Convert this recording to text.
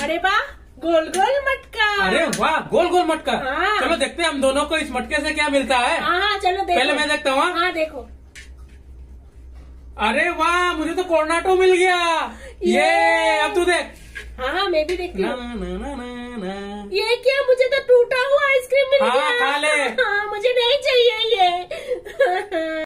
अरे वाह, गोल गोल मटका। अरे वाह, गोल गोल मटका। हाँ। चलो देखते हैं हम दोनों को इस मटके से क्या मिलता है। हाँ चलो देखो। पहले मैं देखता हूँ। हाँ देखो। अरे वाह, मुझे तो कोर्नाटो मिल गया। ये अब तू देख। हाँ मैं भी देखती ना हूँ। ना ना ना ना। ये क्या, मुझे तो टूटा हुआ आइसक्रीम मिल हाँ, गया। खा ले। हाँ, मुझे नहीं चाहिए ये।